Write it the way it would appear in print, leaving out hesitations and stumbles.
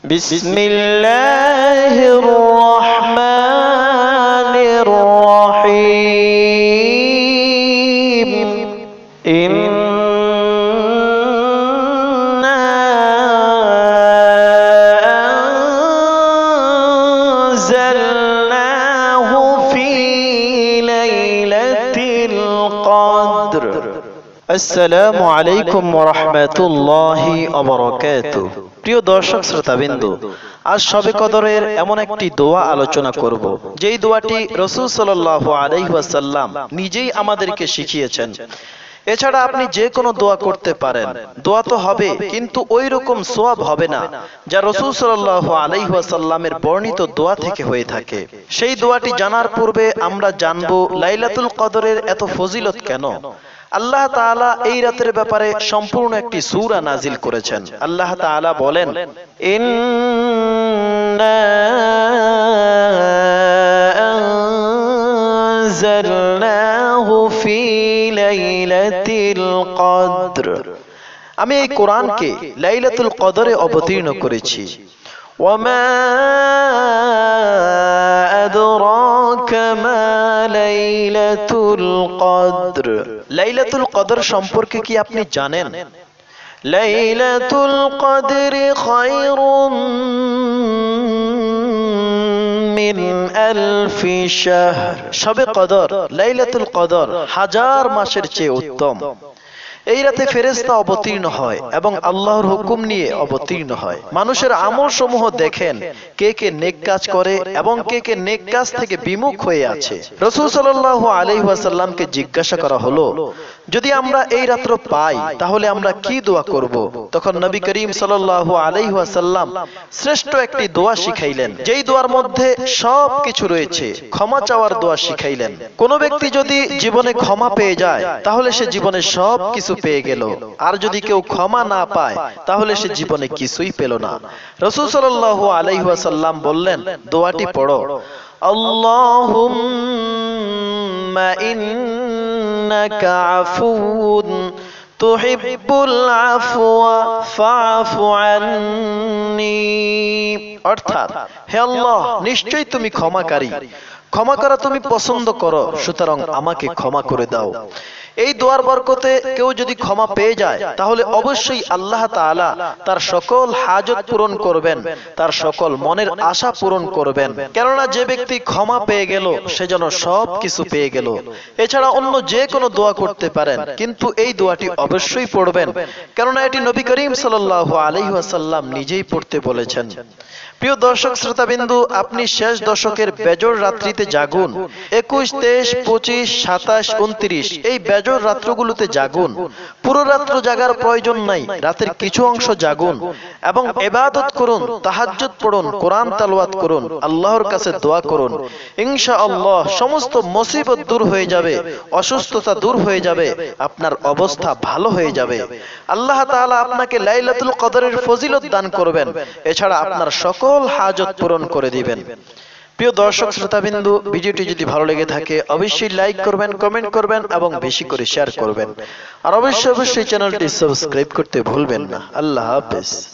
বিসমিল্লাহির রহমানির রহিম। ইন্না আনজালনাহু ফি লাইলাতিল কদর। আসসালামু আলাইকুম ওয়া রাহমাতুল্লাহি ওয়া বারাকাতুহু। প্রিয় দর্শক শ্রোতাবৃন্দ, আজ শবে কদরের এমন একটি দোয়া আলোচনা করব, যেই দোয়াটি রাসূল সাল্লাল্লাহু আলাইহি ওয়াসাল্লাম নিজেই আমাদেরকে শিখিয়েছেন। এছাড়া আপনি যে কোনো দোয়া করতে পারেন, দোয়া তো হবে, কিন্তু ওই রকম সওয়াব হবে না যা রাসূল সাল্লাল্লাহু আলাইহি ওয়াসাল্লামের বর্ণিত দোয়া থেকে হয়ে থাকে। সেই দোয়াটি জানার পূর্বে আমরা জানব লাইলাতুল কদরের এত ফজিলত কেন। আল্লাহ তাআলা এই রাতের ব্যাপারে সম্পূর্ণ একটি সূরা নাজিল করেছেন। আল্লাহ তাআলা বলেন, ইন্না আনজালনাহু ফি লাইলাতিল কদর। আমি এই কোরআনকে লাইলাতুল কদরে অবতীর্ণ করেছি। ওয়ামা আদরাকা মা লাইলাতুল কদর। লাইলাতুল কদর সম্পর্কে কি আপনি জানেন? লাইলাতুল কদরি খায়রুম মিন আলফি শাহর। শবে কদর, লাইলাতুল কদর হাজার মাসের চেয়ে উত্তম। এই রাতে ফেরেশতা অবতীর্ণ হয় এবং আল্লাহর হুকুম নিয়ে অবতীর্ণ হয়। মানুষের আমল সমূহ দেখেন কে কে নেক কাজ করে এবং কে কে নেক কাজ থেকে বিমুখ হয়ে আছে। রাসূল সাল্লাল্লাহু আলাইহি ওয়াসাল্লামকে জিজ্ঞাসা করা হলো, যদি আমরা এই রাত্র পাই তাহলে আমরা কি দোয়া করব? তখন নবী করিম সাল্লাল্লাহু আলাইহি ওয়াসাল্লাম শ্রেষ্ঠ একটি দোয়া শিখাইলেন, যেই দোয়ার মধ্যে সব কিছু রয়েছে। ক্ষমা চাওয়ার দোয়া শিখাইলেন। কোন ব্যক্তি যদি জীবনে ক্ষমা পেয়ে যায় তাহলে সে জীবনে সব কিছু পেয়ে গেল, আর যদি কেউ ক্ষমা না পায় তাহলে সে জীবনে কিছুই পেল না। রাসূল সাল্লাল্লাহু আলাইহি ওয়াসাল্লাম বললেন, দোয়াটি পড়ো, আল্লাহুম্মা ইন্নাকা আফুউন তুহিব্বুল আফওয়া ফাআফু আন্নী। অর্থাৎ, হে আল্লাহ, নিশ্চয়ই তুমি ক্ষমাকারী, ক্ষমা করা তুমি পছন্দ করো, সুতরাং আমাকে ক্ষমা করে দাও। এই দোয়ার বরকতে কেউ যদি ক্ষমা পেয়ে যায় তাহলে অবশ্যই আল্লাহ তাআলা তার সকল হাজত পূরণ করবেন, তার সকল মনের আশা পূরণ করবেন। কেননা যে ব্যক্তি ক্ষমা পেয়ে গেল সে যেন সব কিছু পেয়ে গেল। এছাড়া অন্য যে কোনো দোয়া করতে পারেন, কিন্তু এই দোয়াটি অবশ্যই পড়বেন, কেননা এটি নবী করিম সাল্লাল্লাহু আলাইহি ওয়াসাল্লাম নিজেই পড়তে বলেছেন। প্রিয় দর্শক শ্রোতাবিন্দু, আপনি শেষ দশকের বেজর রাত্রিতে জাগুন। 21, 23, 25, 27, 29 এই বেজর রাত্রগুলোতে জাগুন। পুরো রাত্র জাগার প্রয়োজন নাই, রাতের কিছু অংশ জাগুন এবং ইবাদত করুন, তাহাজ্জুদ পড়ুন, কোরআন তেলাওয়াত করুন, আল্লাহর কাছে দোয়া করুন। ইনশাআল্লাহ সমস্ত মুসিবত দূর হয়ে যাবে, অসুস্থতা দূর হয়ে যাবে, আপনার অবস্থা ভালো হয়ে যাবে। আল্লাহ তাআলা আপনাকে লাইলাতুল কদরের ফজিলত দান করবেন, এছাড়া আপনার সকল হাজত পূরণ করে দিবেন। প্রিয় দর্শক শ্রোতাবিন্দু, ভিডিওটি যদি ভালো লেগে থাকে অবশ্যই লাইক করবেন, কমেন্ট করবেন এবং বেশি করে শেয়ার করবেন। আর অবশ্যই চ্যানেলটি সাবস্ক্রাইব করতে ভুলবেন না। আল্লাহ হাফেজ।